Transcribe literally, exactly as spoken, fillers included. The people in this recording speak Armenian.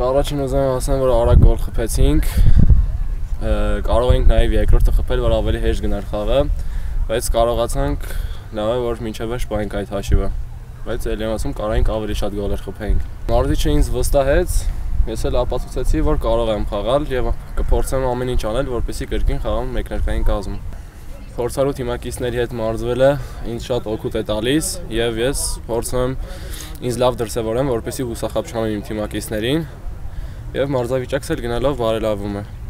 Առաջին ուզում եմ ասեմ, որ արագ գոլ խփեցինք, կարող էինք նաև երկրորդը խփել, որ ավելի հեշտ գնար խաղը, բայց կարողացանք լավ է, որ մինչև վերջ պահենք այդ հաշիվը, բայց էլի եմ ասում, կարող էինք ավելի շատ գոլեր խփեինք։ Մարզիչը ինձ վստահեց, ես էլ ապացուցեցի, որ կարող եմ խաղալ եւ կփորձեմ ամեն ինչ անել, որպեսզի կրկին խաղամ մեկներկային կազմ։ Փորձառու թիմակիցների հետ մարզվելը ինձ շատ օգուտ է տալիս եւ ես փորձում եմ ինձ լավ դրսևորեմ, որպեսզի հուսախաբ չանեմ իմ թիմակիցներին եւ մարզավիճակս էլ գնալով բարելավում է։